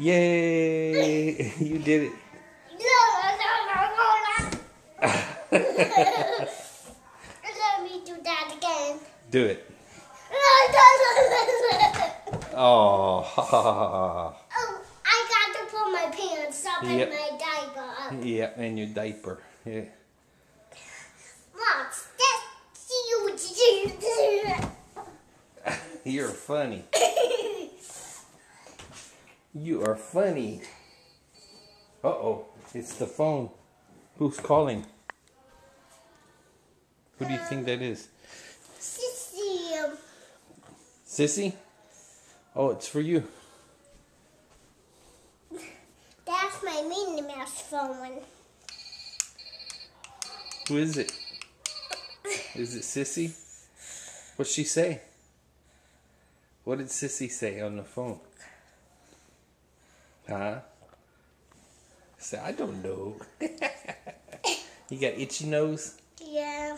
Yay! You did it. Let me do that again. Do it. Oh. Oh, I got to put my pants up Yep. and my diaper up. Yeah, and your diaper. Yeah. Mom, that's You're funny. You are funny. Uh-oh. It's the phone. Who's calling? Who do you think that is? Sissy. Sissy? Oh, it's for you. That's my Minnie Mouse phone. Who is it? Is it Sissy? What'd she say? What did Sissy say on the phone? Huh? Say, I don't know. You got itchy nose? Yeah.